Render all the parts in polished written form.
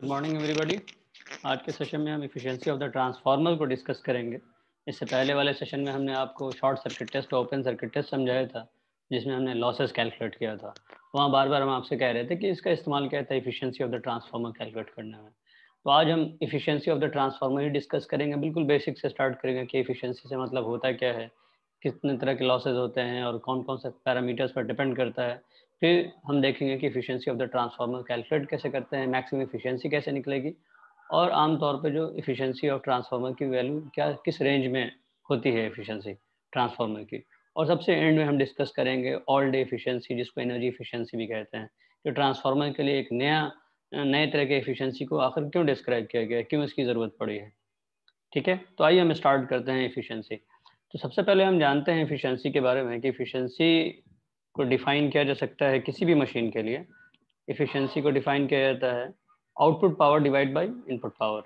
Good morning everybody. आज के session में हम एफिशिएंसी ऑफ द ट्रांसफार्मर को डिस्कस करेंगे। इससे पहले वाले सेशन में हमने आपको शॉर्ट सर्किट टेस्ट और ओपन सर्किट टेस्ट समझाया था, जिसमें हमने लॉसेस कैलकुलेट किया था। वहाँ बार बार हम आपसे कह रहे थे कि इसका इस्तेमाल क्या था efficiency of the transformer calculate करने में। तो आज हम एफिशिएंसी ऑफ द ट्रांसफार्मर ही डिस्कस करेंगे। बिल्कुल बेसिक से स्टार्ट करेंगे कि एफिशिएंसी से मतलब होता क्या है, कितने तरह के लॉसेज होते हैं और कौन कौन से पैरामीटर्स पर डिपेंड करता है। फिर हम देखेंगे कि efficiency of the transformer calculate कैसे करते हैं, मैक्सिमम एफिशिएंसी कैसे निकलेगी, और आमतौर पे जो एफिशिएंसी ऑफ ट्रांसफार्मर की वैल्यू क्या किस रेंज में होती है एफिशिएंसी ट्रांसफार्मर की। और सबसे एंड में हम डिस्कस करेंगे ऑल डे एफिशिएंसी, जिसको एनर्जी एफिशिएंसी भी कहते हैं, कि ट्रांसफार्मर के लिए एक नए तरह के एफिशिएंसी को आखिर क्यों डिस्क्राइब किया गया है, क्यों इसकी ज़रूरत पड़ी है। ठीक है, तो आइए हम स्टार्ट करते हैं एफिशिएंसी। तो सबसे पहले हम जानते हैं एफिशिएंसी के बारे में कि एफिशिएंसी को डिफाइन किया जा सकता है किसी भी मशीन के लिए। एफिशिएंसी को डिफाइन किया जाता है output power divide by input power.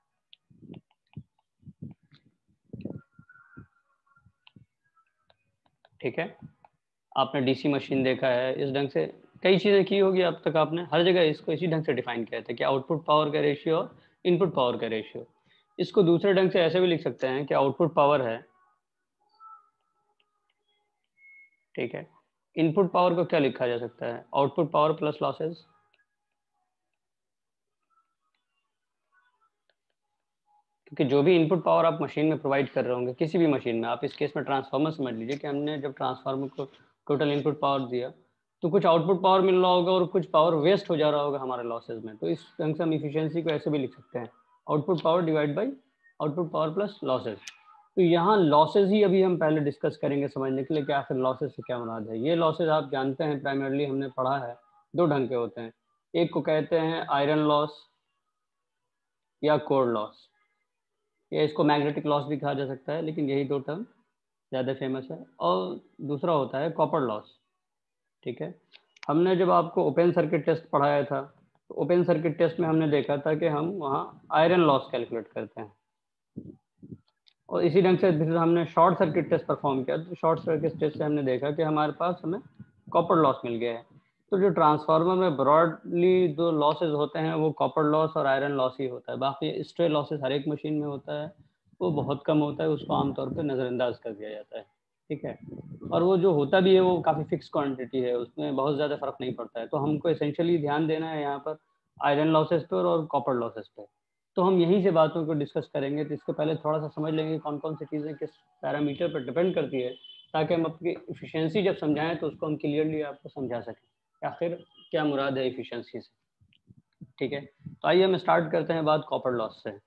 ठीक है, आपने डीसी मशीन देखा है, इस ढंग से कई चीज़ें की होगी अब तक, आपने हर जगह इसको इसी ढंग से डिफाइन किया था कि आउटपुट पावर का रेशियो और इनपुट पावर का रेशियो। इसको दूसरे ढंग से ऐसे भी लिख सकते हैं कि आउटपुट पावर है, ठीक है, इनपुट पावर को क्या लिखा जा सकता है, आउटपुट पावर प्लस लॉसेज। क्योंकि जो भी इनपुट पावर आप मशीन में प्रोवाइड कर रहे होंगे, किसी भी मशीन में, आप इस केस में ट्रांसफार्मर समझ लीजिए कि हमने जब ट्रांसफार्मर को टोटल इनपुट पावर दिया तो कुछ आउटपुट पावर मिल रहा होगा और कुछ पावर वेस्ट हो जा रहा होगा हमारे लॉसेज में। तो इस ढंग से हम इफिशियंसी को ऐसे भी लिख सकते हैं output power divide by output power plus losses. तो यहाँ लॉसेज ही अभी हम पहले डिस्कस करेंगे समझने के लिए कि आखिर लॉसेज से क्या मुराद है। ये लॉसेज आप जानते हैं प्राइमरली हमने पढ़ा है दो ढंग के होते हैं, एक को कहते हैं आयरन लॉस या कोर लॉस, या इसको मैग्नेटिक लॉस भी कहा जा सकता है, लेकिन यही दो टर्म ज़्यादा फेमस है। और दूसरा होता है कॉपर लॉस। ठीक है, हमने जब आपको ओपन सर्किट टेस्ट पढ़ाया था तो ओपन सर्किट टेस्ट में हमने देखा था कि हम वहाँ आयरन लॉस कैलकुलेट करते हैं, और इसी ढंग से फिर हमने शॉर्ट सर्किट टेस्ट परफॉर्म किया तो शॉर्ट सर्किट टेस्ट से हमने देखा कि हमारे पास हमें कॉपर लॉस मिल गया है। तो जो ट्रांसफार्मर में ब्रॉडली दो लॉसेज होते हैं वो कॉपर लॉस और आयरन लॉस ही होता है। बाकी स्ट्रे लॉसेज हर एक मशीन में होता है, वो बहुत कम होता है, उसको आमतौर पर नज़रअंदाज कर दिया जाता है। ठीक है, और वो जो होता भी है वो काफ़ी फिक्स क्वांटिटी है, उसमें बहुत ज़्यादा फर्क नहीं पड़ता है। तो हमको एसेंशियली ध्यान देना है यहाँ पर आयरन लॉसेज पे और कॉपर लॉसेज पे। तो हम यहीं से बातों को डिस्कस करेंगे। तो इसके पहले थोड़ा सा समझ लेंगे कौन कौन सी चीज़ें किस पैरामीटर पर डिपेंड करती है, ताकि हम अपनी इफिशियंसी जब समझाएं तो उसको हम क्लियरली आपको समझा सकें आखिर क्या मुराद है इफिशियंसी से। ठीक है, तो आइए हम स्टार्ट करते हैं बात कॉपर लॉस से।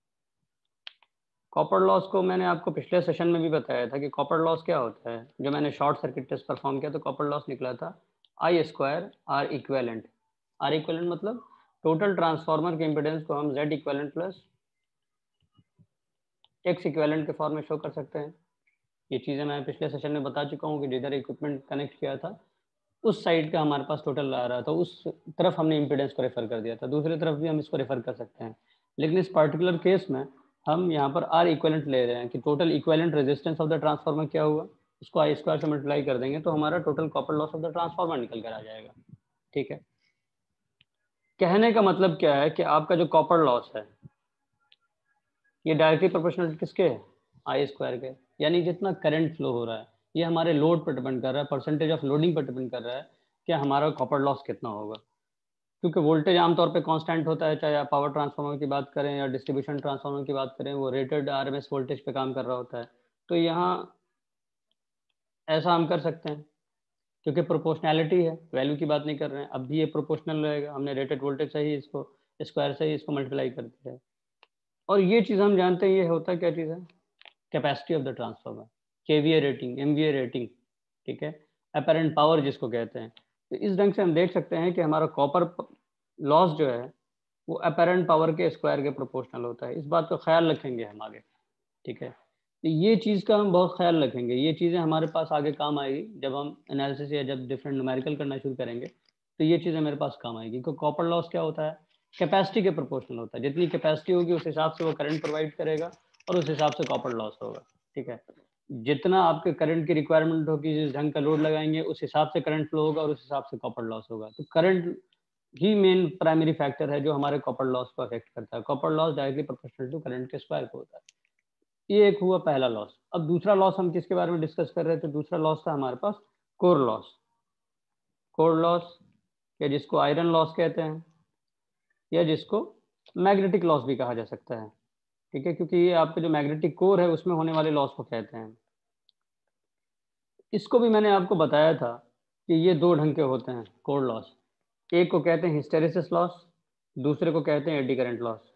कॉपर लॉस को मैंने आपको पिछले सेशन में भी बताया था कि कॉपर लॉस क्या होता है। जो मैंने शॉर्ट सर्किट टेस्ट परफॉर्म किया तो कॉपर लॉस निकला था I square R equivalent. R equivalent मतलब टोटल ट्रांसफार्मर के इम्पिडेंस को हम Z equivalent plus X equivalent के फॉर्म में शो कर सकते हैं। ये चीज़ें मैं पिछले सेशन में बता चुका हूँ कि जिधर इक्विपमेंट कनेक्ट किया था उस साइड का हमारे पास टोटल आ रहा था, उस तरफ हमने इम्पिडेंस को रेफर कर दिया था। दूसरी तरफ भी हम इसको रेफर कर सकते हैं, लेकिन इस पर्टिकुलर केस में हम यहाँ पर आर इक्वेलेंट ले रहे हैं कि total equivalent resistance of the transformer क्या हुआ, इसको आई स्क्वायर से मल्टीप्लाई कर देंगे तो हमारा total copper loss of the transformer निकल कर आ जाएगा। ठीक है, कहने का मतलब क्या है कि आपका जो कॉपर लॉस है ये डायरेक्टली प्रोपोर्शनल किसके है, आई स्क्वायर के। यानी जितना करंट फ्लो हो रहा है ये हमारे लोड पर डिपेंड कर रहा है, परसेंटेज ऑफ लोडिंग पर डिपेंड कर रहा है कि हमारा कॉपर लॉस कितना होगा। क्योंकि वोल्टेज आमतौर पे कांस्टेंट होता है, चाहे आप पावर ट्रांसफार्मर की बात करें या डिस्ट्रीब्यूशन ट्रांसफार्मर की बात करें, वो रेटेड आरएमएस वोल्टेज पे काम कर रहा होता है। तो यहाँ ऐसा हम कर सकते हैं क्योंकि प्रोपोर्शनैलिटी है, वैल्यू की बात नहीं कर रहे हैं। अब भी ये प्रोपोर्शनल रहेगा, हमने रेटेड वोल्टेज से ही इसको स्क्वायर से ही इसको मल्टीप्लाई कर दिया है। और ये चीज़ हम जानते हैं, ये होता क्या चीज़ है, capacity of the transformer, KVA rating, MVA rating. ठीक है, अपरेंट पावर जिसको कहते हैं। तो इस ढंग से हम देख सकते हैं कि हमारा कॉपर लॉस जो है वो अपरेंट पावर के स्क्वायर के प्रोपोर्शनल होता है। इस बात का ख्याल रखेंगे हम आगे। ठीक है, तो ये चीज़ का हम बहुत ख्याल रखेंगे, ये चीज़ें हमारे पास आगे काम आएगी जब हम एनालिसिस या जब डिफरेंट न्यूमेरिकल करना शुरू करेंगे। तो ये चीज़ें मेरे पास काम आएगी। क्योंकि कॉपर लॉस क्या होता है, कैपेसिटी के प्रोपोर्शनल होता है। जितनी कैपेसिटी होगी उस हिसाब से वो करंट प्रोवाइड करेगा और उस हिसाब से कॉपर लॉस होगा। ठीक है, जितना आपके करंट की रिक्वायरमेंट होगी, जिस ढंग का लोड लगाएंगे उस हिसाब से करंट फ्लो होगा और उस हिसाब से कॉपर लॉस होगा। तो करंट ही मेन प्राइमरी फैक्टर है जो हमारे कॉपर लॉस को अफेक्ट करता है। Copper loss directly proportional to current के स्क्वायर को होता है। ये एक हुआ पहला लॉस। अब दूसरा लॉस हम किसके बारे में डिस्कस कर रहे थे? दूसरा लॉस था हमारे पास कोर लॉस। कोर लॉस या जिसको आयरन लॉस कहते हैं, या जिसको मैग्नेटिक लॉस भी कहा जा सकता है। ठीक है, क्योंकि ये आपका जो मैग्नेटिक कोर है उसमें होने वाले लॉस को कहते हैं। इसको भी मैंने आपको बताया था कि ये दो ढंग के होते हैं कोर लॉस। एक को कहते हैं हिस्टेरेसिस लॉस, दूसरे को कहते हैं एडी करंट लॉस।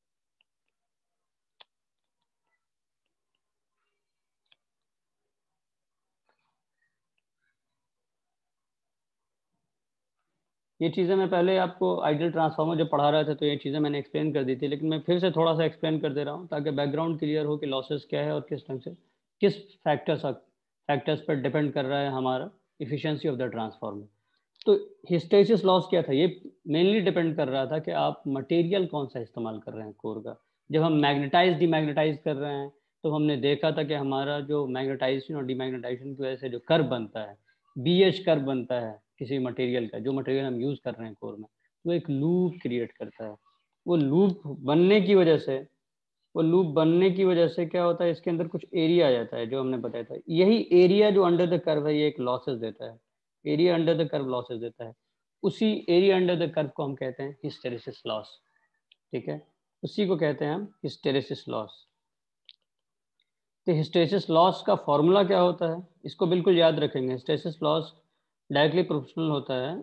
ये चीज़ें मैं पहले आपको आइडियल ट्रांसफार्मर जब पढ़ा रहे थे तो ये चीज़ें मैंने एक्सप्लेन कर दी थी, लेकिन मैं फिर से थोड़ा सा एक्सप्लेन कर दे रहा हूँ ताकि बैकग्राउंड क्लियर हो कि लॉसेस क्या है और किस ढंग से किस फैक्टर्स पर डिपेंड कर रहा है हमारा इफिशियंसी ऑफ द ट्रांसफार्मर। तो हिस्टेरिसिस लॉस क्या था? ये मेनली डिपेंड कर रहा था कि आप मटेरियल कौन सा इस्तेमाल कर रहे हैं कोर का। जब हम मैग्नेटाइज डीमैग्नेटाइज कर रहे हैं तो हमने देखा था कि हमारा जो मैग्नेटाइजेशन और डीमैग्नेटाइजेशन की वजह से जो कर्व बनता है, बीएच कर्व बनता है किसी मटेरियल का, जो मटेरियल हम यूज़ कर रहे हैं कोर में, वो एक लूप क्रिएट करता है। वो लूप बनने की वजह से क्या होता है, इसके अंदर कुछ एरिया आ जाता है जो हमने बताया था। यही एरिया जो अंडर द कर्व है ये एक लॉसेस देता है। Area under the curve losses देता है। उसी एरिया अंडर द कर्व को हम कहते हैं हिस्टेरिसिस लॉस। ठीक है, उसी को कहते हैं हम हिस्टेरिसिस लॉस। तो हिस्टेरिसिस लॉस का फॉर्मूला क्या होता है, इसको बिल्कुल याद रखेंगे। हिस्टेरिसिस लॉस डायरेक्टली प्रोपोर्शनल होता है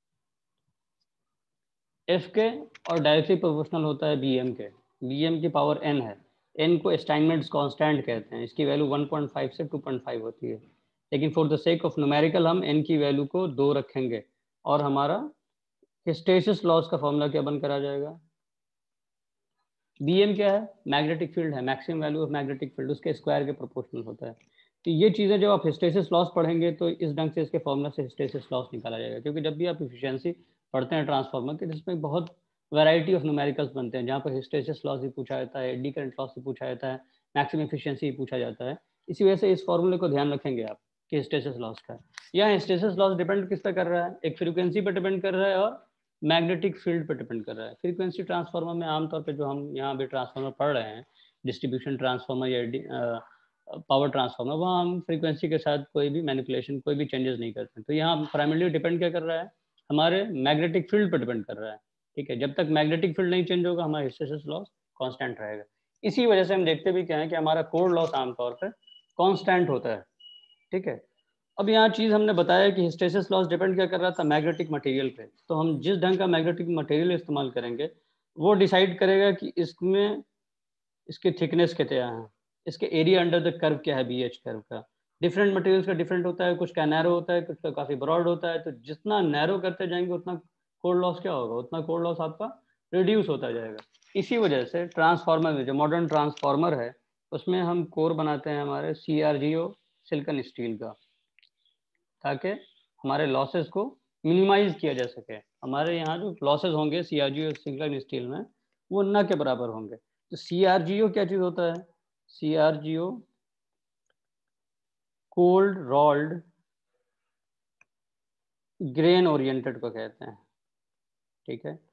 एफ के और डायरेक्टली प्रोपोर्शनल होता है बी एम के। बी एम की पावर एन है। एन को स्टाइनमेट्स कांस्टेंट कहते हैं। इसकी वैल्यू 1.5 से 2.5 होती है, लेकिन for the sake of numerical हम एन की वैल्यू को 2 रखेंगे और हमारा हिस्टेरिसिस लॉस का फॉर्मूला क्या बनकर आ जाएगा? बी एम क्या है? मैग्नेटिक फील्ड है, maximum value of magnetic field, उसके स्क्वायर के प्रोपोर्शनल होता है। तो ये चीज़ें जब आप हिस्टेरिसिस लॉस पढ़ेंगे तो इस ढंग से इसके फॉर्मूला से हिस्टेरिसिस लॉस निकाला जाएगा। क्योंकि जब भी आप इफिशियंसी पढ़ते हैं ट्रांसफार्मर के, जिसमें बहुत वैरायटी ऑफ न्यूमेरिकल्स बनते हैं, जहाँ पर हिस्टेरिसिस लॉस भी पूछा जाता है, एडी करंट लॉस भी पूछा जाता है, मैक्सिमम इफिशियंसी भी पूछा जाता है। इसी वजह से इस फॉर्मूले को ध्यान रखेंगे आप कि हिस्टेरिसिस लॉस का। यहाँ हिस्टेरिसिस लॉस डिपेंड किस पर कर रहा है? एक फ्रीक्वेंसी पर डिपेंड कर रहा है और मैग्नेटिक फील्ड पर डिपेंड कर रहा है। फ्रीक्वेंसी ट्रांसफार्मर में आमतौर पे जो हम यहाँ भी ट्रांसफार्मर पढ़ रहे हैं, डिस्ट्रीब्यूशन ट्रांसफार्मर या पावर ट्रांसफार्मर, वहाँ हम फ्रीक्वेंसी के साथ कोई भी मैनिपुलेशन, कोई भी चेंजेस नहीं करते। तो यहाँ प्राइमरली डिपेंड क्या कर रहा है? हमारे मैग्नेटिक फील्ड पर डिपेंड कर रहा है। ठीक है, जब तक मैग्नेटिक फील्ड नहीं चेंज होगा हमारा हिस्टेरिसिस लॉस कांस्टेंट रहेगा। इसी वजह से हम देखते भी क्या है कि हमारा कोर लॉस आमतौर पर कांस्टेंट होता है। ठीक है, अब यहाँ चीज़ हमने बताया कि हिस्टेरिसिस लॉस डिपेंड क्या कर रहा था? मैग्नेटिक मटेरियल पे। तो हम जिस ढंग का मैग्नेटिक मटेरियल इस्तेमाल करेंगे वो डिसाइड करेगा कि इसमें इसकी थिकनेस कितना है, इसके एरिया अंडर द कर्व क्या है, बी एच कर्व का। डिफरेंट मटेरियल्स का डिफरेंट होता है, कुछ का नैरो होता है, कुछ का काफ़ी ब्रॉड होता है। तो जितना नैरो करते जाएंगे उतना कोर लॉस क्या होगा? उतना कोर लॉस आपका रिड्यूस होता जाएगा। इसी वजह से ट्रांसफार्मर में, जो मॉडर्न ट्रांसफार्मर है, उसमें हम कोर बनाते हैं हमारे CRGO सिलिकॉन स्टील का, ताकि हमारे लॉसेस को मिनिमाइज किया जा सके। हमारे यहाँ जो लॉसेस होंगे CRGO सिलिकॉन स्टील में वो न के बराबर होंगे। तो CRGO क्या चीज़ होता है? CRGO cold rolled grain oriented को कहते हैं। ठीक है,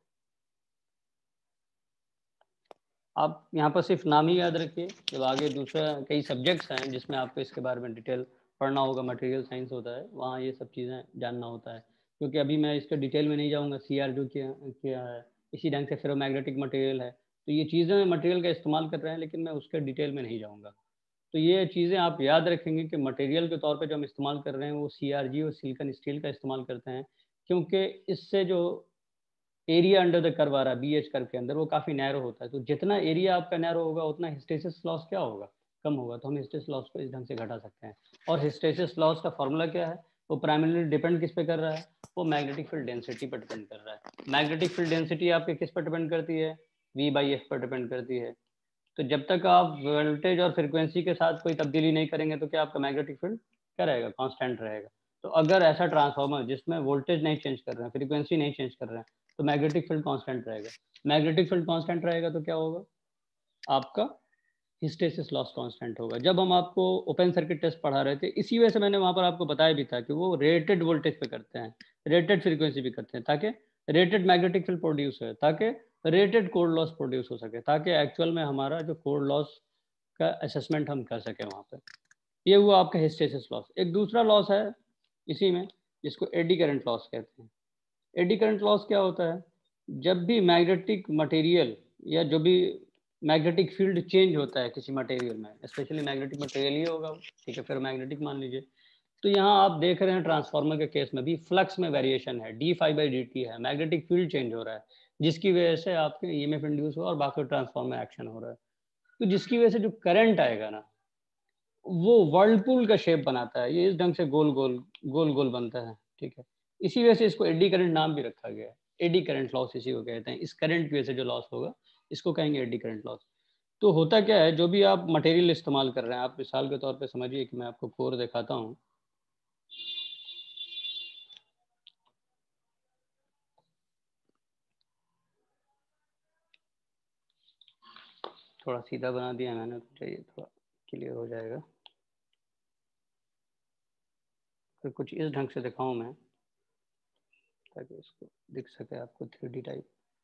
आप यहाँ पर सिर्फ नाम ही याद रखिए। जब आगे दूसरा कई सब्जेक्ट्स हैं जिसमें आपको इसके बारे में डिटेल पढ़ना होगा, मटेरियल साइंस होता है, वहाँ ये सब चीज़ें जानना होता है। क्योंकि अभी मैं इसके डिटेल में नहीं जाऊँगा। CRGO क्या है, इसी ढंग से फेरोमैग्नेटिक मटेरियल है। तो ये चीज़ें मटेरियल का इस्तेमाल कर रहे हैं, लेकिन मैं उसके डिटेल में नहीं जाऊँगा। तो ये चीज़ें आप याद रखेंगे कि मटेरियल के तौर पे जो हम इस्तेमाल कर रहे हैं वो CRGO और सिलिकॉन स्टील का इस्तेमाल करते हैं, क्योंकि इससे जो एरिया अंडर द कर्व आ रहा है BH कर्व के अंदर वो काफ़ी नैरो होता है। तो जितना एरिया आपका नैरो होगा उतना हिस्टेरिसिस लॉस क्या होगा? कम होगा। तो हम हिस्टेरिसिस लॉस को इस ढंग से घटा सकते हैं। और हिस्टेरिसिस लॉस का फॉर्मूला क्या है? वो प्राइमरली डिपेंड किस पे कर रहा है? वो मैग्नेटिक फील्ड डेंसिटी पर डिपेंड कर रहा है। मैग्नेटिक फील्ड डेंसिटी आपके किस पर डिपेंड करती है? V/F पर डिपेंड करती है। तो जब तक आप वोल्टेज और फ्रिक्वेंसी के साथ कोई तब्दीली नहीं करेंगे तो क्या आपका मैग्नेटिक फील्ड क्या रहेगा? कांस्टेंट रहेगा। तो अगर ऐसा ट्रांसफार्मर जिसमें वोल्टेज नहीं चेंज कर रहे हैं, फ्रीक्वेंसी नहीं चेंज कर रहे हैं, तो मैग्नेटिक फील्ड कांस्टेंट रहेगा। मैग्नेटिक फील्ड कांस्टेंट रहेगा तो क्या होगा? आपका हिस्टेरिसिस लॉस कांस्टेंट होगा। जब हम आपको ओपन सर्किट टेस्ट पढ़ा रहे थे, इसी वजह से मैंने वहाँ पर आपको बताया भी था कि वो रेटेड वोल्टेज पे करते हैं, रेटेड फ्रीक्वेंसी भी करते हैं, ताकि रेटेड मैग्नेटिक फील्ड प्रोड्यूस है ताकि रेटेड कोर लॉस प्रोड्यूस हो सके, ताकि एक्चुअल में हमारा जो कोर लॉस का असेसमेंट हम कर सकें वहाँ पे। ये हुआ आपका हिस्टेसिस लॉस। एक दूसरा लॉस है इसी में जिसको एडी करंट लॉस कहते हैं। एडी करंट लॉस क्या होता है? जब भी मैग्नेटिक मटेरियल या जो भी मैग्नेटिक फील्ड चेंज होता है किसी मटेरियल में, स्पेशली मैग्नेटिक मटेरियल ही होगा, ठीक है, फिर मैग्नेटिक मान लीजिए, तो यहाँ आप देख रहे हैं ट्रांसफार्मर के केस में भी फ्लक्स में वेरिएशन है, d∅dt है, मैग्नेटिक फील्ड चेंज हो रहा है, जिसकी वजह से आपके ईएमएफ इंड्यूस हुआ और बाकी ट्रांसफार्मर में एक्शन हो रहा है। तो जिसकी वजह से जो करंट आएगा ना, वो वर्लपूल का शेप बनाता है, ये इस ढंग से गोल गोल गोल गोल बनता है, ठीक है। इसी वजह से इसको एडी करंट नाम भी रखा गया है। एडी करंट लॉस इसी को कहते हैं। इस करंट की वजह से जो लॉस होगा इसको कहेंगे एडी करंट लॉस। तो होता क्या है, जो भी आप मटेरियल इस्तेमाल कर रहे हैं, आप मिसाल के तौर पे समझिए कि मैं आपको कोर दिखाता हूँ। थोड़ा सीधा बना दिया मैंने, तो चाहिए थोड़ा क्लियर हो जाएगा। फिर कुछ इस ढंग से दिखाऊं मैं ताकि इसको दिख सके आपको 3D टाइप।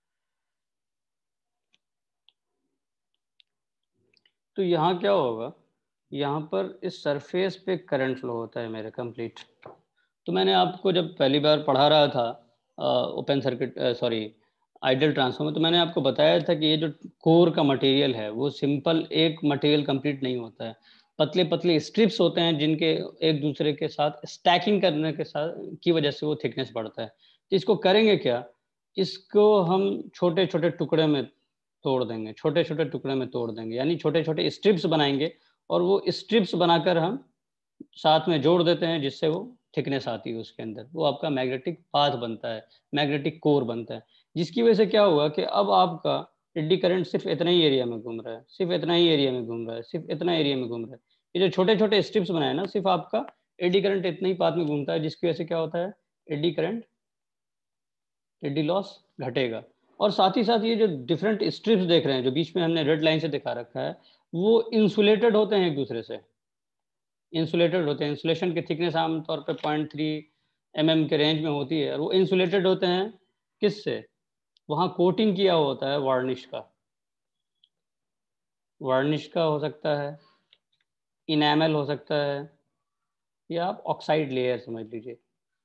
तो यहाँ क्या होगा, यहाँ पर इस सरफेस पे करंट फ्लो होता है मेरे कंप्लीट। तो मैंने आपको जब पहली बार पढ़ा रहा था open circuit sorry ideal transformer, तो मैंने आपको बताया था कि ये जो कोर का मटेरियल है वो सिंपल एक मटेरियल कंप्लीट नहीं होता है, पतले पतले स्ट्रिप्स होते हैं जिनके एक दूसरे के साथ स्टैकिंग करने के साथ की वजह से वो थिकनेस बढ़ता है। तो इसको करेंगे क्या, इसको हम छोटे छोटे टुकड़े में तोड़ देंगे, छोटे छोटे टुकड़े में तोड़ देंगे, यानी छोटे छोटे स्ट्रिप्स बनाएंगे, और वो स्ट्रिप्स बनाकर हम साथ में जोड़ देते हैं, जिससे वो थिकनेस आती है उसके अंदर, वो आपका मैग्नेटिक पाथ बनता है, मैग्नेटिक कोर बनता है। जिसकी वजह से क्या हुआ कि अब आपका एडी करंट सिर्फ इतना ही एरिया में घूम रहा है, सिर्फ इतना ही एरिया में घूम रहा है, सिर्फ इतना एरिया में घूम रहा है। ये जो छोटे छोटे स्ट्रिप्स बनाए ना, सिर्फ आपका एडी करंट इतना ही पाथ में घूमता है, जिसकी वजह से क्या होता है, एडी करंट, एडी लॉस घटेगा। और साथ ही साथ ये जो डिफरेंट स्ट्रिप्स देख रहे हैं जो बीच में हमने रेड लाइन से दिखा रखा है, वो इंसुलेटेड होते हैं एक दूसरे से, इंसुलेटेड होते हैं। इंसुलेशन की थिकनेस आमतौर पे 0.3 mm के रेंज में होती है, और वो इंसुलेटेड होते हैं किससे, वहाँ कोटिंग किया होता है वार्निश का, वार्निश का हो सकता है, इनेमल हो सकता है, या आप ऑक्साइड लेयर समझ लीजिए।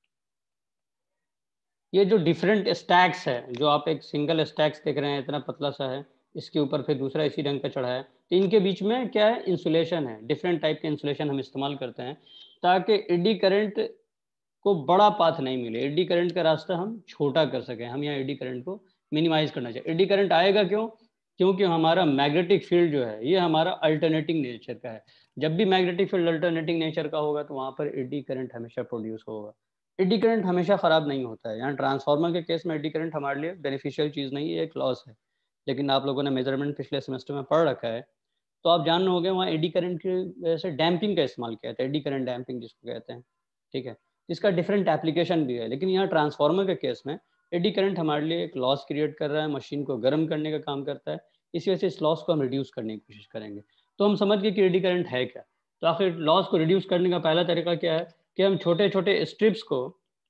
ये जो डिफरेंट स्टैक्स है, जो आप एक सिंगल स्टैक्स देख रहे हैं, इतना पतला सा है, इसके ऊपर फिर दूसरा इसी रंग का चढ़ा है, तो इनके बीच में क्या है, इंसुलेशन है। डिफरेंट टाइप के इंसुलेशन हम इस्तेमाल करते हैं ताकि एडी करंट को बड़ा पाथ नहीं मिले, एडी करंट का रास्ता हम छोटा कर सकें। हम यहाँ एडी करंट को मिनिमाइज करना चाहिए। एडी करंट आएगा क्यों, क्योंकि हमारा मैग्नेटिक फील्ड जो है ये हमारा अल्टरनेटिंग नेचर का है। जब भी मैग्नेटिक फील्ड अल्टरनेटिंग नेचर का होगा तो वहाँ पर एडी करंट हमेशा प्रोड्यूस होगा। एडी करंट हमेशा खराब नहीं होता है। यहाँ ट्रांसफार्मर के केस में एडी करंट हमारे लिए बेनिफिशियल चीज़ नहीं है, एक लॉस है। लेकिन आप लोगों ने मेजरमेंट पिछले सेमेस्टर में पढ़ रखा है, तो आप जान रहे होंगे वहाँ एडी करंट की वजह से डैम्पिंग का इस्तेमाल किया जाता है, एडी करंट डैम्पिंग जिसको कहते हैं, ठीक है। इसका डिफरेंट एप्लीकेशन भी है, लेकिन यहाँ ट्रांसफार्मर के केस में एडी करंट हमारे लिए एक लॉस क्रिएट कर रहा है, मशीन को गर्म करने का काम करता है। इसी वजह से इस लॉस को हम रिड्यूस करने की कोशिश करेंगे। तो हम समझ गए कि एडी करंट है क्या। तो आखिर लॉस को रिड्यूस करने का पहला तरीका क्या है कि हम छोटे छोटे स्ट्रिप्स को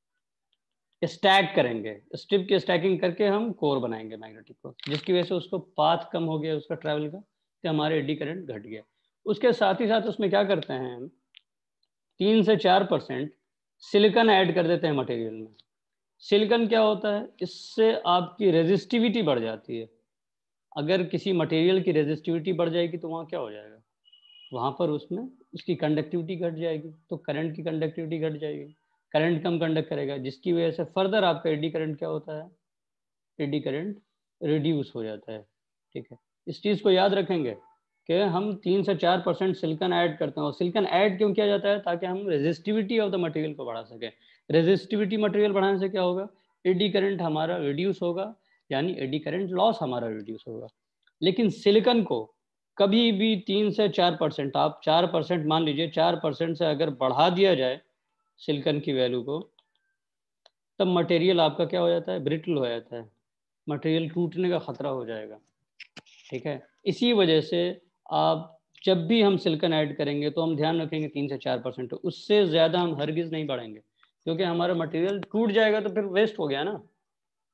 स्टैक करेंगे, स्ट्रिप की स्टैकिंग करके हम कोर बनाएंगे मैग्नेटिक को, जिसकी वजह से उसको पाथ कम हो गया उसका ट्रैवल का, तो हमारे एडी करंट घट गया। उसके साथ ही साथ उसमें क्या करते हैं हम, 3 से 4% सिलिकॉन ऐड कर देते हैं मटेरियल में। सिलिकॉन क्या होता है, इससे आपकी रेजिस्टिविटी बढ़ जाती है। अगर किसी मटेरियल की रेजिस्टिविटी बढ़ जाएगी तो वहाँ क्या हो जाएगा, वहाँ पर उसमें उसकी कंडक्टिविटी घट जाएगी, तो करंट की कंडक्टिविटी घट जाएगी, करंट कम कंडक्ट करेगा, जिसकी वजह से फर्दर आपका एडी करंट क्या होता है, एडी करंट रिड्यूस हो जाता है, ठीक है। इस चीज़ को याद रखेंगे कि हम 3 से 4% सिलिकॉन ऐड करते हैं। और सिलिकॉन ऐड क्यों किया जाता है, ताकि हम रेजिस्टिविटी ऑफ द मटेरियल को बढ़ा सकें। रेजिस्टिविटी मटेरियल बढ़ाने से क्या होगा, एडी करंट हमारा रिड्यूस होगा, यानी एडी करंट लॉस हमारा रिड्यूस होगा। लेकिन सिलिकॉन को कभी भी 3 से 4%, आप 4% मान लीजिए, 4% से अगर बढ़ा दिया जाए सिलिकॉन की वैल्यू को, तब मटेरियल आपका क्या हो जाता है, ब्रिटल हो जाता है, मटेरियल टूटने का खतरा हो जाएगा, ठीक है। इसी वजह से आप जब भी हम सिलिकॉन ऐड करेंगे तो हम ध्यान रखेंगे 3 से 4%, उससे ज़्यादा हम हरगिज़ नहीं बढ़ेंगे, क्योंकि हमारा मटेरियल टूट जाएगा तो फिर वेस्ट हो गया ना।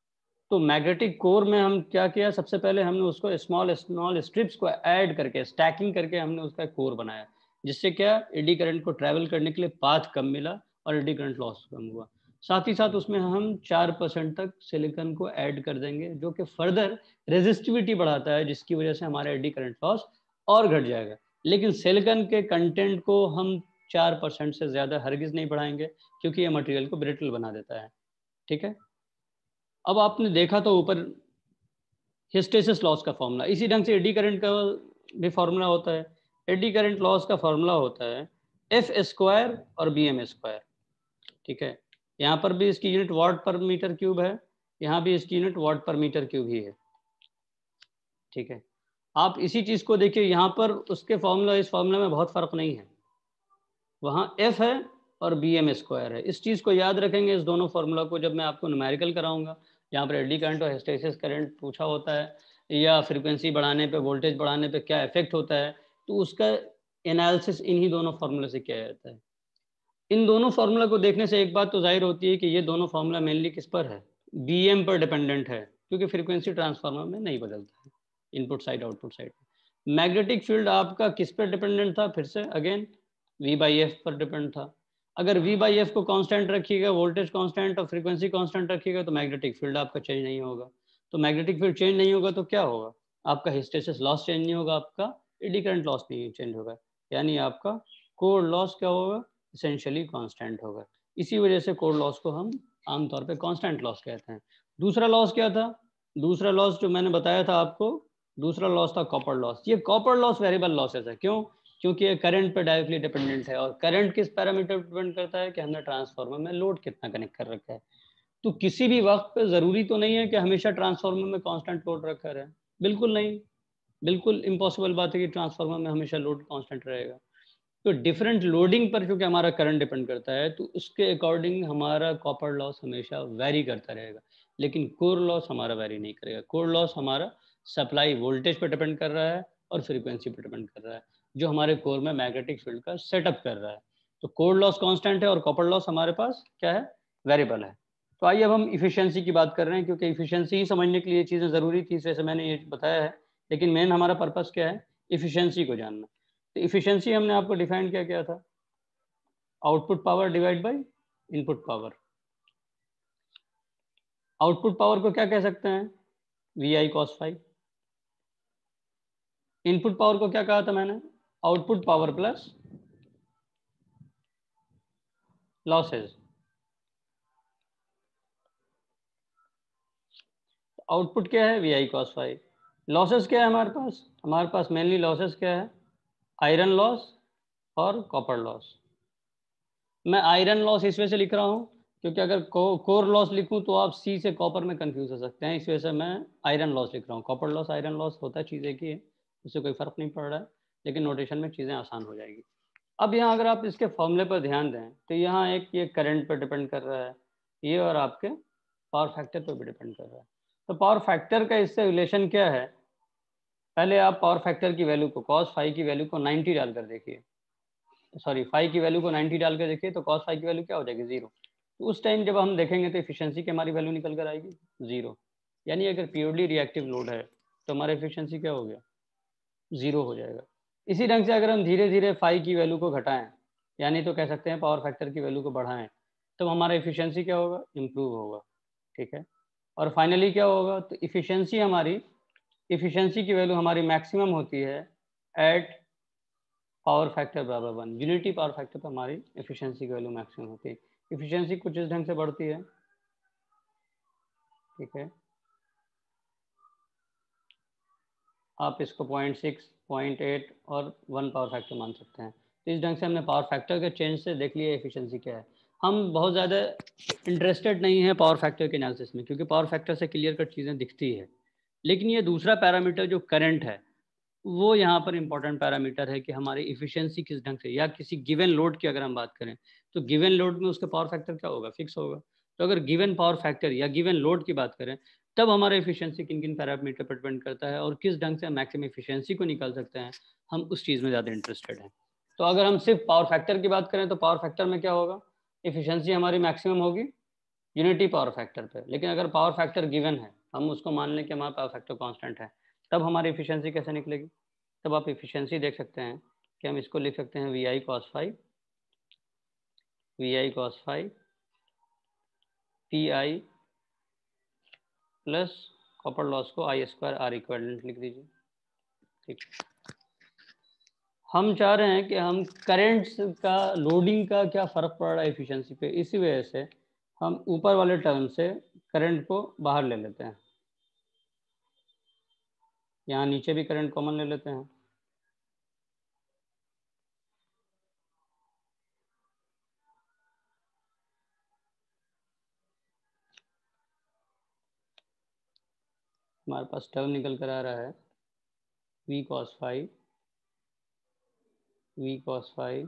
तो मैग्नेटिक कोर में हम क्या किया, सबसे पहले हमने उसको स्मॉल स्मॉल स्ट्रिप्स को ऐड करके स्टैकिंग करके हमने उसका कोर बनाया, जिससे क्या एडी करंट को ट्रैवल करने के लिए पाथ कम मिला और एडी करंट लॉस कम हुआ। साथ ही साथ उसमें हम 4% तक सिलिकॉन को ऐड कर देंगे, जो कि फर्दर रेजिस्टिविटी बढ़ाता है, जिसकी वजह से हमारा एडी करंट लॉस और घट जाएगा। लेकिन सिलिकॉन के कंटेंट को हम 4% से ज़्यादा हरगिज नहीं बढ़ाएंगे, क्योंकि ये मटेरियल को ब्रिटल बना देता है। ठीक है, अब आपने देखा तो ऊपर हिस्टेरिसिस लॉस का फॉर्मूला, इसी ढंग से एडी करंट का भी फॉर्मूला होता है। एडी करंट लॉस का फॉर्मूला होता है एफ स्क्वायर और बी एम स्क्वायर। ठीक है, यहाँ पर भी इसकी यूनिट वाट पर मीटर क्यूब है, यहाँ भी इसकी यूनिट वाट पर मीटर क्यूब ही है। ठीक है, आप इसी चीज़ को देखिए, यहाँ पर उसके फॉर्मूला इस फॉर्मूला में बहुत फ़र्क नहीं है, वहाँ एफ है और बी एम स्क्वायर है। इस चीज़ को याद रखेंगे, इस दोनों फार्मूला को जब मैं आपको न्यूमेरिकल कराऊंगा, जहाँ पर एडी करंट और हिस्टेरिसिस करंट पूछा होता है, या फ्रीक्वेंसी बढ़ाने पे वोल्टेज बढ़ाने पे क्या इफेक्ट होता है, तो उसका एनालिसिस इन्हीं दोनों फार्मूला से किया जाता है। इन दोनों फार्मूला को देखने से एक बात तो जाहिर होती है कि ये दोनों फार्मूला मेनली किस पर है, बी एम पर डिपेंडेंट है, क्योंकि फ्रीक्वेंसी ट्रांसफार्मर में नहीं बदलता है, input side output side. Magnetic field आपका किस पर डिपेंडेंट था, फिर से अगेन V बाई एफ पर डिपेंड था। अगर V बाई एफ को कांस्टेंट रखिएगा, वोल्टेज कांस्टेंट और फ्रीक्वेंसी कांस्टेंट रखिएगा, तो मैग्नेटिक फील्ड आपका चेंज नहीं होगा। तो मैग्नेटिक फील्ड चेंज नहीं होगा तो क्या होगा, आपका हिस्टेरिसिस लॉस चेंज नहीं होगा, आपका एडी करंट लॉस नहीं चेंज होगा, यानी आपका कोर लॉस क्या होगा, इसेंशियली कांस्टेंट होगा। इसी वजह से कोर लॉस को हम आमतौर पे कांस्टेंट लॉस कहते हैं। दूसरा लॉस क्या था, दूसरा लॉस जो मैंने बताया था आपको, दूसरा लॉस था कॉपर लॉस। ये कॉपर लॉस वेरिएबल लॉसेस है, क्यों, क्योंकि ये करंट पे डायरेक्टली डिपेंडेंट है, और करंट किस पैरामीटर पर डिपेंड करता है कि हमने ट्रांसफार्मर में लोड कितना कनेक्ट कर रखा है। तो किसी भी वक्त पे जरूरी तो नहीं है कि हमेशा ट्रांसफार्मर में कांस्टेंट लोड रखा रहे, बिल्कुल नहीं, बिल्कुल इम्पॉसिबल बात है कि ट्रांसफार्मर में हमेशा लोड कांस्टेंट रहेगा। तो डिफरेंट लोडिंग पर क्योंकि हमारा करंट डिपेंड करता है, तो उसके अकॉर्डिंग हमारा कॉपर लॉस हमेशा वेरी करता रहेगा, लेकिन कोर लॉस हमारा वेरी नहीं करेगा। कोर लॉस हमारा सप्लाई वोल्टेज पर डिपेंड कर रहा है और फ्रीक्वेंसी पर डिपेंड कर रहा है, जो हमारे कोर में मैग्नेटिक फील्ड का सेटअप कर रहा है। तो कोर लॉस कांस्टेंट है और कॉपर लॉस हमारे पास क्या है, वेरिएबल है। तो आइए अब हम इफिशियंसी की बात कर रहे हैं, क्योंकि इफिशियंसी ही समझने के लिए चीज़ें ज़रूरी थी, इस वजह से मैंने ये बताया है। लेकिन मेन हमारा पर्पस क्या है, इफिशियंसी को जानना। तो इफिशियंसी हमने आपको डिफाइन क्या किया था, output power divide by input power. Output power को क्या कह सकते हैं, V I cos phi. Input power को क्या कहा था मैंने, output power plus losses. Output क्या है, V I cos phi. Losses क्या है हमारे पास मेनली लॉसेज क्या है, आयरन लॉस और कॉपर लॉस। मैं आयरन लॉस इस वजह से लिख रहा हूँ, क्योंकि अगर कोर लॉस लिखूं तो आप सी से कॉपर में कंफ्यूज हो सकते हैं, इस वजह से मैं आयरन लॉस लिख रहा हूँ। कॉपर लॉस आयरन लॉस होता है चीज़ एक ही है, उससे कोई फर्क नहीं पड़ रहा है, लेकिन नोटेशन में चीज़ें आसान हो जाएगी। अब यहाँ अगर आप इसके फॉर्मूले पर ध्यान दें, तो यहाँ एक ये करंट पर डिपेंड कर रहा है, ये और आपके पावर फैक्टर पर भी डिपेंड कर रहा है। तो पावर फैक्टर का इससे रिलेशन क्या है, पहले आप पावर फैक्टर की वैल्यू को, कॉस फाइव की वैल्यू को 90 डालकर देखिए, सॉरी फाइव की वैल्यू को 90 डाल कर देखिए, तो कॉस फाइव की वैल्यू क्या हो जाएगी, जीरो। तो उस टाइम जब हम देखेंगे तो एफिशिएंसी की हमारी वैल्यू निकल कर आएगी जीरो। यानी अगर प्योरली रिएक्टिव लोड है तो हमारा एफिशिएंसी क्या हो गया, जीरो हो जाएगा। इसी ढंग से अगर हम धीरे धीरे फाइव की वैल्यू को घटाएं, यानी तो कह सकते हैं पावर फैक्टर की वैल्यू को बढ़ाएं, तो हमारा एफिशिएंसी क्या होगा, इम्प्रूव होगा। ठीक है, और फाइनली क्या होगा, तो इफिशियंसी हमारी, इफिशियंसी की वैल्यू हमारी मैक्सिमम होती है एट पावर फैक्टर बराबर 1। यूनिटी पावर फैक्टर पर हमारी एफिशिएंसी की वैल्यू मैक्सिमम होती है। एफिशिएंसी कुछ इस ढंग से बढ़ती है। ठीक है, आप इसको 0.6, 0.8 और 1 पावर फैक्टर मान सकते हैं। तो इस ढंग से हमने पावर फैक्टर के चेंज से देख लिया एफिशिएंसी क्या है। हम बहुत ज़्यादा इंटरेस्टेड नहीं है पावर फैक्टर के एनालिसिस में, क्योंकि पावर फैक्टर से क्लियर कट चीज़ें दिखती है। लेकिन ये दूसरा पैरामीटर जो करंट है, वो यहाँ पर इंपॉर्टेंट पैरामीटर है कि हमारी इफिशियंसी किस ढंग से, या किसी गिवन लोड की अगर हम बात करें तो गिवन लोड में उसका पावर फैक्टर क्या होगा, फिक्स होगा। तो अगर गिवन पावर फैक्टर या गिवन लोड की बात करें, तब हमारा इफिशियंसी किन किन पैरामीटर पर डिपेंड करता है और किस ढंग से मैक्सिमम इफिशियंसी को निकाल सकते हैं, हम उस चीज़ में ज़्यादा इंटरेस्टेड हैं। तो अगर हम सिर्फ पावर फैक्टर की बात करें तो पावर फैक्टर में क्या होगा, इफिशियंसी हमारी मैक्सिमम होगी यूनिटी पावर फैक्टर पर। लेकिन अगर पावर फैक्टर गिवन है हम उसको मान लें कि हमारे पास फैक्टर कांस्टेंट है, तब हमारी एफिशिएंसी कैसे निकलेगी? तब आप एफिशिएंसी देख सकते हैं कि हम इसको लिख सकते हैं V I cos phi P I plus copper loss को आई स्क्वायर आर इक्विवेलेंट लिख दीजिए। ठीक, हम चाह रहे हैं कि हम करंट्स का, लोडिंग का क्या फ़र्क पड़ रहा है एफिशिएंसी पे, इसी वजह से हम ऊपर वाले टर्म से करंट को बाहर ले लेते हैं। यहाँ नीचे भी करंट कॉमन ले लेते हैं। हमारे पास टर्म निकल कर आ रहा है V cos phi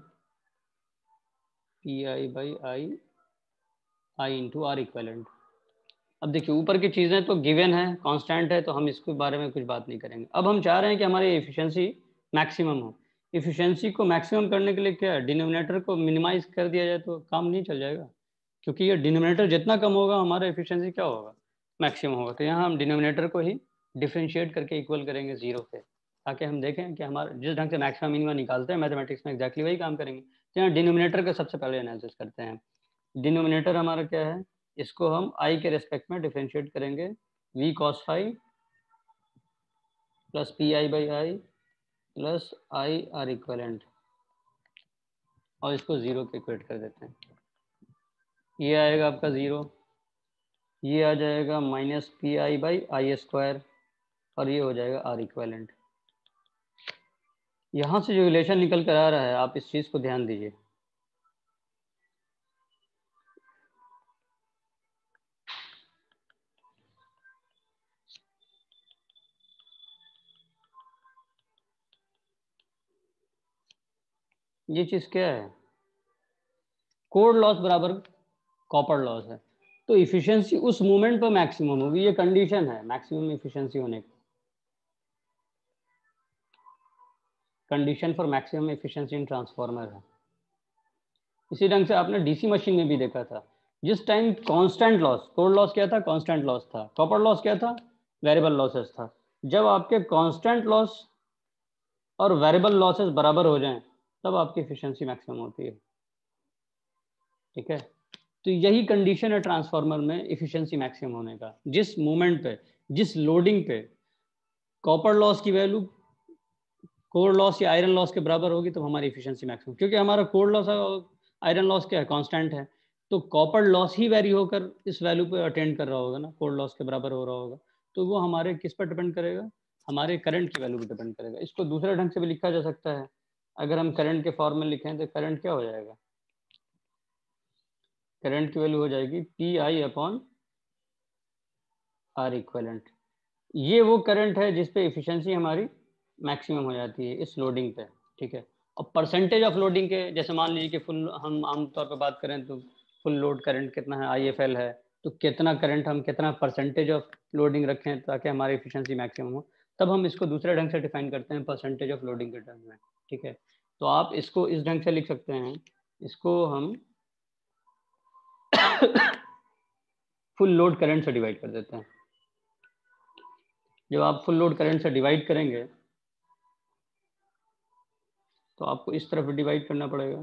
P I by I into R equivalent. अब देखिए ऊपर की चीज़ें तो गिवन है, कांस्टेंट है, तो हम इसके बारे में कुछ बात नहीं करेंगे। अब हम चाह रहे हैं कि हमारी एफिशिएंसी मैक्सिमम हो। एफिशिएंसी को मैक्सिमम करने के लिए क्या है, डिनोमिनेटर को मिनिमाइज कर दिया जाए तो काम नहीं चल जाएगा, क्योंकि ये डिनोमिनेटर जितना कम होगा हमारा एफिशिएंसी क्या होगा, मैक्सिमम होगा। तो यहाँ हम डिनोमिनेटर को ही डिफ्रेंशिएट करके इक्वल करेंगे जीरो पे, ताकि हम देखें कि हमारा जिस ढंग से मैक्सिमम मिनिमम निकालते हैं मैथमेटिक्स में एग्जैक्टली वही काम करेंगे। तो यहाँ डिनोमिनेटर का सबसे पहले एनालिसिस करते हैं। डिनोमिनेटर हमारा क्या है, इसको हम आई के रेस्पेक्ट में डिफरेंशिएट करेंगे V cos phi plus P I by I plus I R equivalent, और इसको जीरो के इक्वेट कर देते हैं। ये आएगा आपका जीरो, ये आ जाएगा minus P I by I square, और ये हो जाएगा आर इक्वलेंट। यहाँ से जो रिलेशन निकल कर आ रहा है, आप इस चीज़ को ध्यान दीजिए। ये चीज़ क्या है, कोर लॉस बराबर कॉपर लॉस है, तो इफिशियंसी उस मोमेंट पर मैक्सिमम होगी, ये कंडीशन है मैक्सिमम इफिशियंसी होने की। Condition for maximum efficiency in transformer है। इसी ढंग से आपने डीसी मशीन में भी देखा था, जिस time constant loss, core loss क्या था, कांस्टेंट लॉस था, कॉपर लॉस क्या था, वेरिएबल लॉसेस था। जब आपके कांस्टेंट लॉस और वेरिएबल लॉसेस बराबर हो जाएं, तब आपकी एफिशिएंसी मैक्सिमम होती है। ठीक है, तो यही कंडीशन है ट्रांसफार्मर में एफिशिएंसी मैक्सिमम होने का, जिस मोमेंट पे, जिस लोडिंग पे कॉपर लॉस की वैल्यू कोर लॉस या आयरन लॉस के बराबर होगी, तो हमारी एफिशिएंसी मैक्सिमम, क्योंकि हमारा कोर लॉस और आयरन लॉस क्या है, कांस्टेंट है, तो कॉपर लॉस ही वेरी होकर इस वैल्यू पे अटेंड कर रहा होगा ना, कोर लॉस के बराबर हो रहा होगा, तो वो हमारे किस पर डिपेंड करेगा, हमारे करंट की वैल्यू पर डिपेंड करेगा। इसको दूसरे ढंग से भी लिखा जा सकता है, अगर हम करंट के फॉर्म में लिखें तो करंट क्या हो जाएगा, करंट की वैल्यू हो जाएगी P I upon R equivalent. ये वो करंट है जिस पे एफिशिएंसी हमारी मैक्सिमम हो जाती है इस लोडिंग पे। ठीक है, और परसेंटेज ऑफ लोडिंग के, जैसे मान लीजिए कि फुल, हम आमतौर पर बात करें तो फुल लोड करंट कितना है, IFL है, तो कितना करंट हम कितना परसेंटेज ऑफ लोडिंग रखें ताकि हमारी एफिशिएंसी मैक्सिमम हो, तब हम इसको दूसरे ढंग से डिफाइन करते हैं परसेंटेज ऑफ लोडिंग के टर्म में। ठीक है, तो आप इसको इस ढंग से लिख सकते हैं, इसको हम फुल लोड करंट से डिवाइड कर देते हैं। जब आप फुल लोड करंट से डिवाइड करेंगे तो आपको इस तरफ डिवाइड करना पड़ेगा,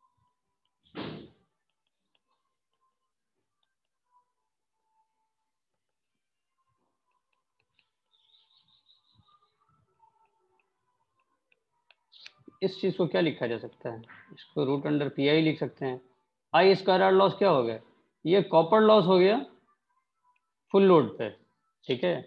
इस चीज को क्या लिखा जा सकता है, इसको रूट अंडर पी आई लिख सकते हैं। आई स्क्वायर आर लॉस क्या हो गया, ये कॉपर लॉस हो गया फुल लोड पे। ठीक है,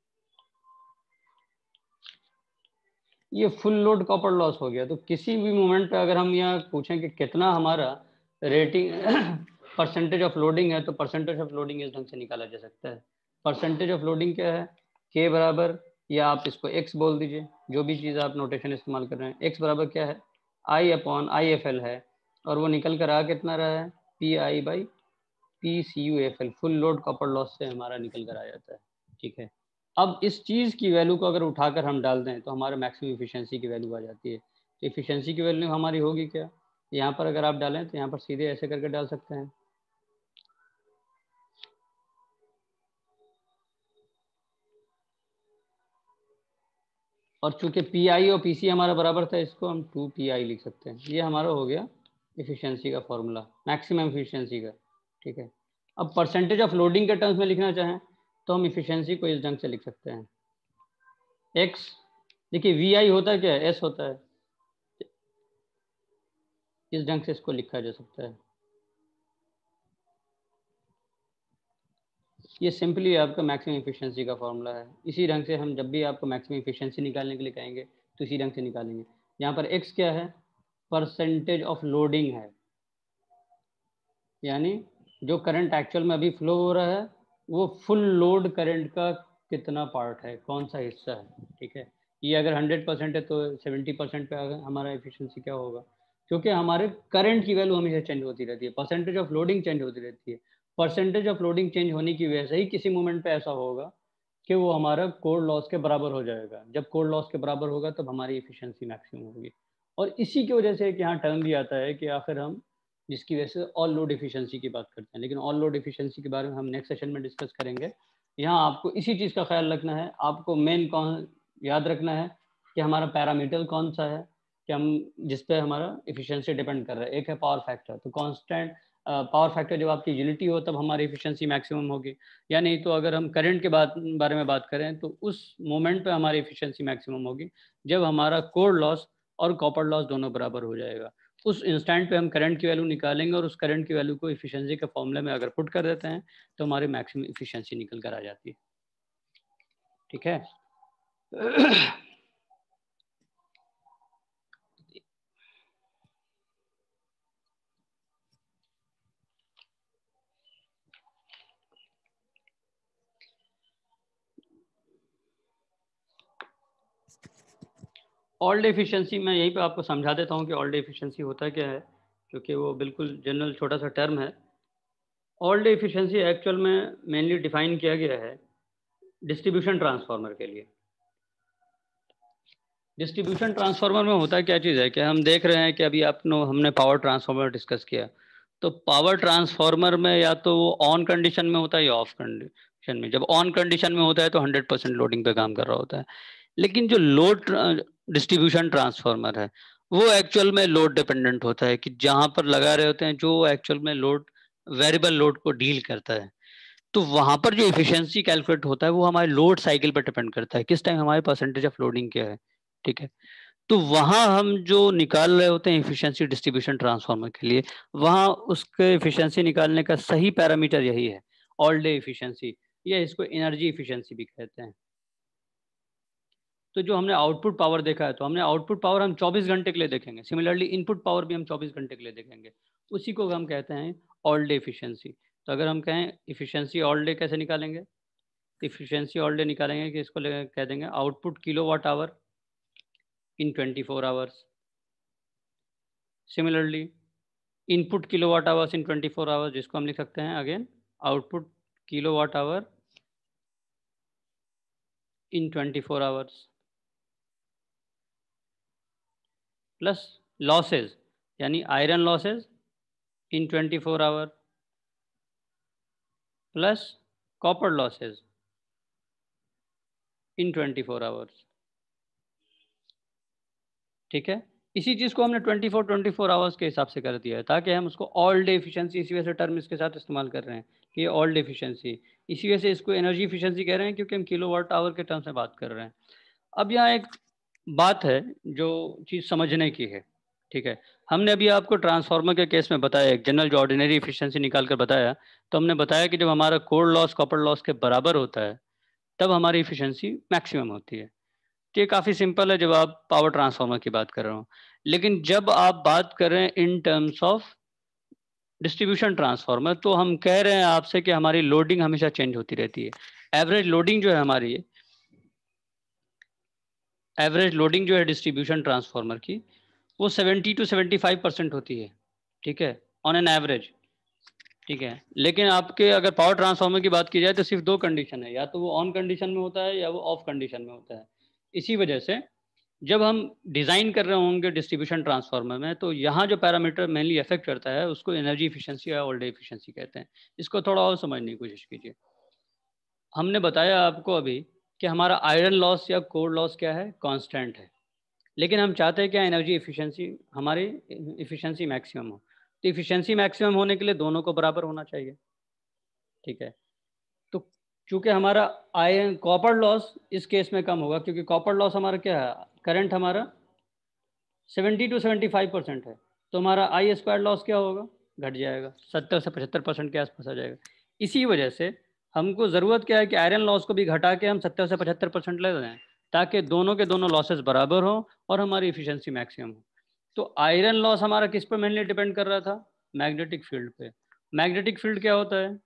ये फुल लोड कॉपर लॉस हो गया, तो किसी भी मोमेंट पे अगर हम यहाँ पूछें कि कितना हमारा रेटिंग परसेंटेज ऑफ लोडिंग है, तो परसेंटेज ऑफ लोडिंग इस ढंग से निकाला जा सकता है। परसेंटेज ऑफ लोडिंग क्या है, के बराबर, या आप इसको एक्स बोल दीजिए, जो भी चीज़ आप नोटेशन इस्तेमाल कर रहे हैं, एक्स बराबर क्या है, आई अपॉन IFL है, और वो निकल कर आ कितना रहा है, P I by PCUFL, full load copper loss से हमारा निकल कर आ जाता है। ठीक है, अब इस चीज़ की वैल्यू को अगर उठाकर हम डाल दें तो हमारे मैक्सिमम इफिशियंसी की वैल्यू आ जाती है। तो इफिशियंसी की वैल्यू हमारी होगी क्या, यहाँ पर अगर आप डालें तो यहाँ पर सीधे ऐसे करके डाल सकते हैं, और चूंकि पी और पी हमारा बराबर था, इसको हम 2 PI लिख सकते हैं। ये हमारा हो गया इफिशियंसी का फॉर्मूला, मैक्सिमम इफिशियंसी का। ठीक है, अब परसेंटेज ऑफ लोडिंग के टर्म्स में लिखना चाहें तो हम इफिशियंसी को इस ढंग से लिख सकते हैं, एक्स, देखिए VI होता है क्या, एस होता है, इस ढंग से इसको लिखा जा सकता है। ये सिंपली आपका मैक्सिमम इफिशियंसी का फॉर्मूला है। इसी ढंग से हम जब भी आपको मैक्सिमम इफिशियंसी निकालने के लिए कहेंगे तो इसी ढंग से निकालेंगे। यहाँ पर एक्स क्या है, परसेंटेज ऑफ लोडिंग है, यानी जो करंट एक्चुअल में अभी फ्लो हो रहा है वो फुल लोड करंट का कितना पार्ट है, कौन सा हिस्सा है। ठीक है, ये अगर 100% है तो 70% पे हमारा एफिशिएंसी क्या होगा, क्योंकि हमारे करंट की वैल्यू हमेशा चेंज होती रहती है, परसेंटेज ऑफ लोडिंग चेंज होती रहती है। परसेंटेज ऑफ लोडिंग चेंज होने की वजह से ही किसी मोमेंट पे ऐसा होगा कि वो हमारा कोर लॉस के बराबर हो जाएगा। जब कोर लॉस के बराबर होगा तब हमारी एफिशिएंसी मैक्सिमम होगी। और इसी की वजह से एक यहाँ टर्म भी आता है कि आखिर हम, जिसकी वजह से ऑल लोड एफिशिएंसी की बात करते हैं, लेकिन ऑल लोड एफिशिएंसी के बारे में हम नेक्स्ट सेशन में डिस्कस करेंगे। यहाँ आपको इसी चीज़ का ख्याल रखना है, आपको मेन कौन याद रखना है कि हमारा पैरामीटर कौन सा है कि हम जिस पे हमारा एफिशिएंसी डिपेंड कर रहा है। एक है पावर फैक्टर, तो कांस्टेंट पावर फैक्टर जब आपकी यूनिटी हो तब हमारी एफिशिएंसी मैक्सिमम होगी, या नहीं तो अगर हम करंट के बारे में बात करें तो उस मोमेंट पे हमारी एफिशिएंसी मैक्सिमम होगी जब हमारा कोर लॉस और कॉपर लॉस दोनों बराबर हो जाएगा। उस इंस्टेंट पे हम करंट की वैल्यू निकालेंगे और उस करंट की वैल्यू को एफिशिएंसी के फॉर्मूले में अगर पुट कर देते हैं तो हमारी मैक्सिमम एफिशिएंसी निकल कर आ जाती है। ठीक है। ऑल डे एफिशिएंसी मैं यहीं पे आपको समझा देता हूँ कि ऑल डे एफिशिएंसी होता क्या है, क्योंकि वो बिल्कुल जनरल छोटा सा टर्म है। ऑल डे एफिशिएंसी एक्चुअल में मेनली डिफाइन किया गया है डिस्ट्रीब्यूशन ट्रांसफार्मर के लिए। डिस्ट्रीब्यूशन ट्रांसफार्मर में होता क्या चीज़ है कि हम देख रहे हैं कि अभी हमने पावर ट्रांसफार्मर डिस्कस किया, तो पावर ट्रांसफार्मर में या तो वो ऑन कंडीशन में होता है या ऑफ कंडीशन में। जब ऑन कंडीशन में होता है तो 100% लोडिंग पे काम कर रहा होता है, लेकिन जो लोड डिस्ट्रीब्यूशन ट्रांसफार्मर है वो एक्चुअल में लोड डिपेंडेंट होता है, कि जहां पर लगा रहे होते हैं जो एक्चुअल में लोड वेरिएबल लोड को डील करता है, तो वहां पर जो इफिशियंसी कैलकुलेट होता है वो हमारे लोड साइकिल पर डिपेंड करता है, किस टाइम हमारे परसेंटेज ऑफ लोडिंग क्या है। ठीक है, तो वहां हम जो निकाल रहे होते हैं इफिशियंसी डिस्ट्रीब्यूशन ट्रांसफार्मर के लिए, वहां उसके इफिशियंसी निकालने का सही पैरामीटर यही है, ऑल डे इफिशियंसी, या इसको एनर्जी इफिशियंसी भी कहते हैं। तो जो हमने आउटपुट पावर देखा है, तो हमने आउटपुट पावर हम 24 घंटे के लिए देखेंगे, सिमिलरली इनपुट पावर भी हम 24 घंटे के लिए देखेंगे, उसी को हम कहते हैं ऑल डे इफिशियंसी। तो अगर हम कहें इफिशियंसी ऑल डे कैसे निकालेंगे, इफिशियंसी ऑल डे निकालेंगे कि इसको कह देंगे output kilowatt hour in 24 hours. Similarly input kilowatt hours in 24 hours, जिसको हम लिख सकते हैं again output kilowatt hour in 24 hours, plus losses यानी iron losses in 24 hour plus copper losses in 24 hours. ठीक है, इसी चीज़ को हमने 24 आवर्स के हिसाब से कर दिया है, ताकि हम उसको ऑल डे एफिशिएंसी, इसी वजह से टर्म इसके साथ इस्तेमाल कर रहे हैं कि ये ऑल डे एफिशिएंसी, इसी वजह से इसको एनर्जी एफिशिएंसी कह रहे हैं, क्योंकि हम किलो वाट आवर के टर्म्स में बात कर रहे हैं। अब यहाँ एक बात है जो चीज़ समझने की है। ठीक है, हमने अभी आपको ट्रांसफार्मर के केस में बताया, एक जनरल जो ऑर्डिनरी एफिशिएंसी निकाल कर बताया, तो हमने बताया कि जब हमारा कोर लॉस कॉपर लॉस के बराबर होता है तब हमारी एफिशिएंसी मैक्सिमम होती है। तो ये काफ़ी सिंपल है जब आप पावर ट्रांसफार्मर की बात कर रहे हो, लेकिन जब आप बात कर रहे हैं in terms of distribution transformer, तो हम कह रहे हैं आपसे कि हमारी लोडिंग हमेशा चेंज होती रहती है। एवरेज लोडिंग जो है हमारी, एवरेज लोडिंग जो है डिस्ट्रीब्यूशन ट्रांसफार्मर की, वो 70 to 75% होती है। ठीक है, ऑन एन एवरेज। ठीक है, लेकिन आपके अगर पावर ट्रांसफार्मर की बात की जाए तो सिर्फ दो कंडीशन है, या तो वो ऑन कंडीशन में होता है या वो ऑफ कंडीशन में होता है। इसी वजह से जब हम डिज़ाइन कर रहे होंगे डिस्ट्रीब्यूशन ट्रांसफार्मर में, तो यहाँ जो पैरामीटर मेनली इफेक्ट करता है उसको एनर्जी एफिशिएंसी या ऑल डे एफिशिएंसी कहते हैं। इसको थोड़ा और समझने की कोशिश कीजिए। हमने बताया आपको अभी कि हमारा आयरन लॉस या कोर लॉस क्या है, कांस्टेंट है, लेकिन हम चाहते हैं क्या, एनर्जी एफिशिएंसी, हमारी एफिशिएंसी मैक्सिमम हो। तो एफिशिएंसी मैक्सिमम होने के लिए दोनों को बराबर होना चाहिए, ठीक है। तो चूंकि हमारा आयरन कॉपर लॉस इस केस में कम होगा, क्योंकि कॉपर लॉस हमारा क्या है, करंट हमारा 70 to 75% है, तो हमारा आई स्क्वायर लॉस क्या होगा, घट जाएगा, 70 से 75% के आसपास आ जाएगा। इसी वजह से हमको ज़रूरत क्या है कि आयरन लॉस को भी घटा के हम 70 से 75% ले दें, ताकि दोनों के दोनों लॉसेस बराबर हों और हमारी इफिशियंसी मैक्सिमम हो। तो आयरन लॉस हमारा किस पर मेनली डिपेंड कर रहा था, मैग्नेटिक फील्ड पे। मैग्नेटिक फील्ड क्या होता है,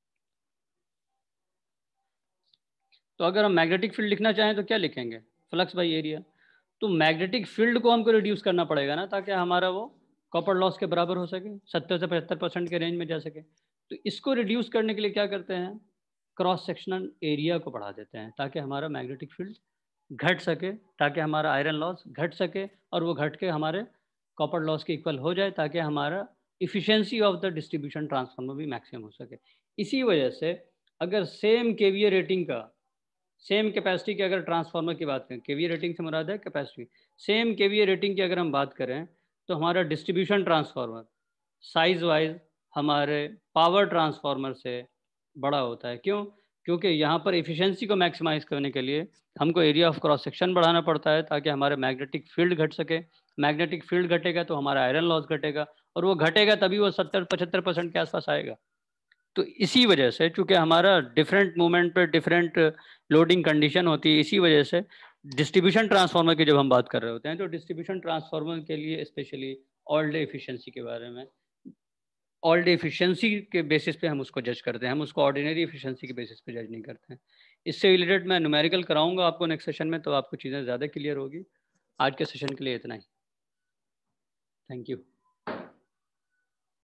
तो अगर हम मैग्नेटिक फील्ड लिखना चाहें तो क्या लिखेंगे, फ्लक्स बाई एरिया। तो मैग्नेटिक फील्ड को हमको रिड्यूस करना पड़ेगा ना, ताकि हमारा वो कॉपर लॉस के बराबर हो सके, 70 से 75% के रेंज में जा सके। तो इसको रिड्यूस करने के लिए क्या करते हैं, क्रॉस सेक्शनल एरिया को बढ़ा देते हैं, ताकि हमारा मैग्नेटिक फील्ड घट सके, ताकि हमारा आयरन लॉस घट सके, और वो घट के हमारे कॉपर लॉस के इक्वल हो जाए, ताकि हमारा efficiency of the distribution transformer भी मैक्सिमम हो सके। इसी वजह से अगर सेम केवीए रेटिंग का, सेम कैपेसिटी की अगर ट्रांसफार्मर की बात करें, केवीए रेटिंग से मुराद है कैपेसिटी, सेम केवीए रेटिंग की अगर हम बात करें, तो हमारा डिस्ट्रीब्यूशन ट्रांसफार्मर साइज वाइज हमारे पावर ट्रांसफार्मर से बड़ा होता है। क्यों, क्योंकि यहाँ पर एफिशिएंसी को मैक्सिमाइज करने के लिए हमको एरिया ऑफ क्रॉस सेक्शन बढ़ाना पड़ता है, ताकि हमारे मैग्नेटिक फील्ड घट सके। मैग्नेटिक फील्ड घटेगा तो हमारा आयरन लॉस घटेगा, और वो घटेगा तभी वो 70-75% के आसपास आएगा। तो इसी वजह से, चूंकि हमारा डिफरेंट मूवमेंट पर डिफरेंट लोडिंग कंडीशन होती है, इसी वजह से डिस्ट्रीब्यूशन ट्रांसफार्मर की जब हम बात कर रहे होते हैं, तो डिस्ट्रीब्यूशन ट्रांसफार्मर के लिए स्पेशली ऑल डे एफिशिएंसी के बारे में, ऑल डे एफिशिएंसी के बेसिस पे हम उसको जज करते हैं, हम उसको ऑर्डिनरी एफिशिएंसी के बेसिस पे जज नहीं करते हैं। इससे रिलेटेड मैं न्यूमेरिकल कराऊंगा आपको नेक्स्ट सेशन में, तो आपको चीज़ें ज़्यादा क्लियर होगी। आज के सेशन के लिए इतना ही, थैंक यू।